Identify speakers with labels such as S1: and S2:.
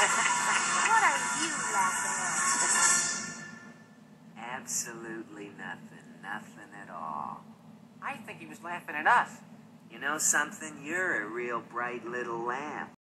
S1: What are you laughing at?
S2: Absolutely nothing. Nothing at all.
S3: I think he was laughing at us.
S2: You know something? You're a real bright little lamp.